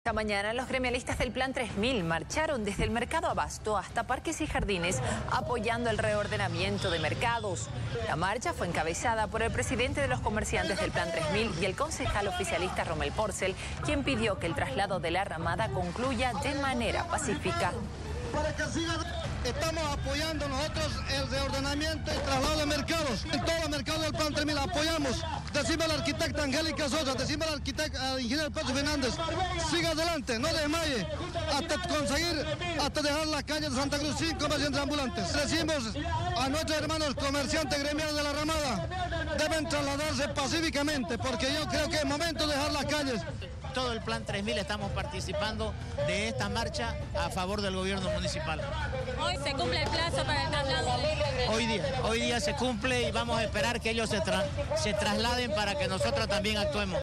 Esta mañana los gremialistas del Plan 3000 marcharon desde el Mercado Abasto hasta Parques y Jardines apoyando el reordenamiento de mercados. La marcha fue encabezada por el presidente de los comerciantes del Plan 3000 y el concejal oficialista Romel Porcel, quien pidió que el traslado de la ramada concluya de manera pacífica. Estamos apoyando nosotros el reordenamiento y traslado de mercados. En todos los mercados del Plan 3000 apoyamos. Decimos a la arquitecta Angélica Sosa, decimos al ingeniero Pedro Fernández, siga adelante, no desmaye, hasta dejar las calles de Santa Cruz sin comerciantes ambulantes. Decimos a nuestros hermanos comerciantes gremiales de la ramada, deben trasladarse pacíficamente, porque yo creo que es momento de dejar las calles. Todo el Plan 3000 estamos participando de esta marcha a favor del gobierno municipal. Hoy se cumple el plazo para el traslado. Hoy día se cumple y vamos a esperar que ellos se trasladen para que nosotros también actuemos.